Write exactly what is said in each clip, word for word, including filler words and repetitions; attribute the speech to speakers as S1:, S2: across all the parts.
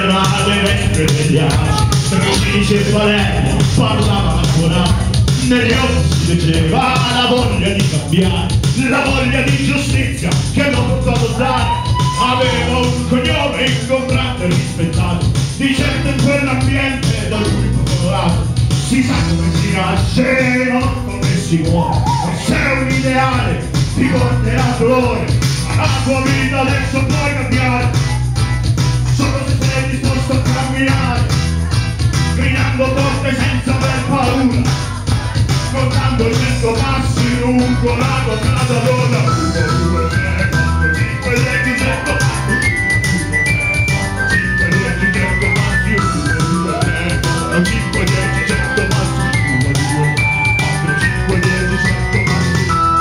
S1: terra alle vespe degli asci, Felice e Palermo parlavano ancora, negli occhi si leggeva la voglia di cambiare, la voglia di giustizia che non potevo dare. Aveva un cognome incontrato e rispettato, di certo in quell'ambiente da lui popolato. Si sa come si nasce, non come si muore, e se è un ideale ti porterà dolore, la tua vita adesso puoi cambiare, solo se sei disposto a camminare, gridando forte senza aver paura, contando cento passi lungo la tua strada d'ora. Uno, due, tre, quattro, cinque, dieci, cento passi. cinque, dieci, cento passi. Uno, due, tre, quattro, cinque, dieci, cento passi. Uno, due, quattro, cinque, dieci, cento passi.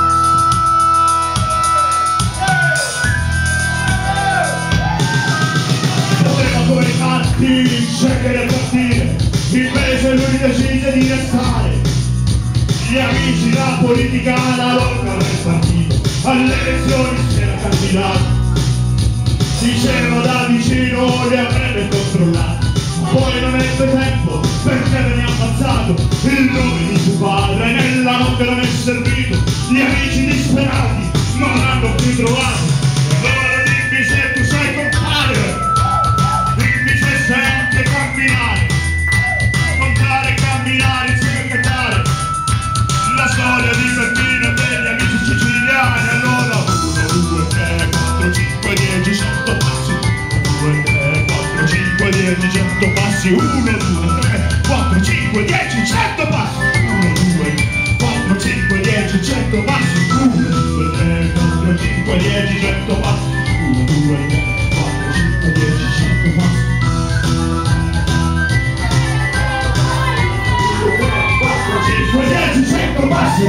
S1: Poteva come i fatti scegliere e partire, invece lui decise di restare. Gli amici, la politica, la lotta del partito, alle elezioni si era candidato. Diceva da vicino li avrebbe controllati, poi non ebbe tempo perché venne ammazzato. Il nome di suo padre nella notte non è servito, gli amici disperati non l'hanno più trovato. Allora dimmi se tu sai contare, dimmi se sai anche camminare, contare e camminare insieme a cantare la storia di Peppino e degli amici siciliani. Allora uno, due, tre, quattro, cinque, dieci, cento passi. Uno, due, tre, quattro, cinque, dieci, cento passi. Uno, due, tre, quattro, cinque, dieci, cento passi. Uno, due, quattro, cinque, dieci, cento passi. Uno, due, tre, quattro, cinque, dieci, cento passi. Uno, due, tre, quattro, cinque, dieci, cento passi. cinque, dieci, cento passi.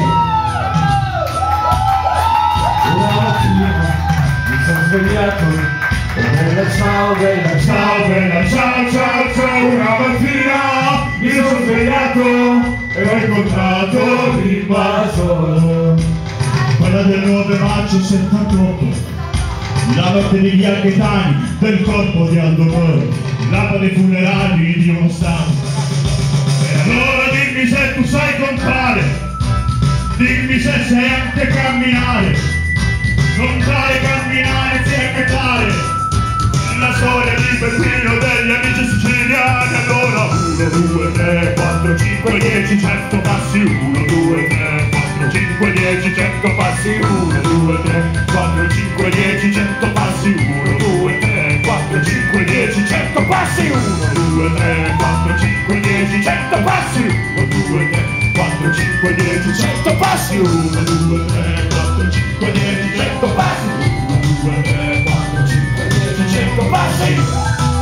S2: Una mattina mi sono svegliato, bella ciao, bella
S1: Ciao bella, ciao ciao ciao. Una mattina mi sono svegliato e ho incontrato l'invasore. Quella del nove maggio settantotto, la notte degli archetani del corpo di Aldo Moro, l'apa dei funerali di uno stato. E allora dimmi se tu sai contare, dimmi se sai anche camminare, contare, camminare, insieme a cantare la storia di Peppino degli amici siciliani. Allora uno, due, tre, quattro, cinque, dieci, cento passi. Uno, due, tre, quattro, cinque, dieci, cento passi. Uno, due, tre, quattro, cinque, dieci, cento passi. Uno, due, tre, quattro, cinque, dieci, cento passi. Uno, due, tre, quattro, cinque, dieci, cento passi. Uno, due, tre, quattro, cinque, dieci, cento passi. Uno, due, tre, quattro, cinque, dieci, cento passi. Uno, due, tre, quattro, cinque, dieci, cento passi.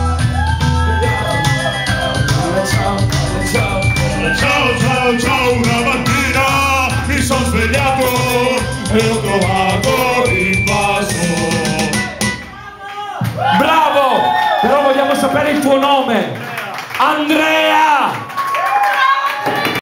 S1: Ciao ciao ciao, una mattina mi sono svegliato e ho trovato l'invasore.
S2: Bravo! Però vogliamo sapere il tuo nome. Andrea!